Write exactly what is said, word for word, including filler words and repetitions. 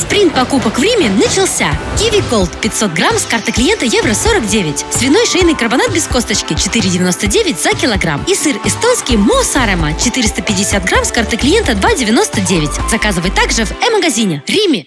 Спринт покупок в Риме начался. Киви Голд пятьсот грамм с карты клиента евро сорок девять. Свиной шейный карбонат без косточки четыре девяносто девять за килограмм. И сыр эстонский Моосарема четыреста пятьдесят грамм с карты клиента два девяносто девять. Заказывай также в э-магазине. Риме.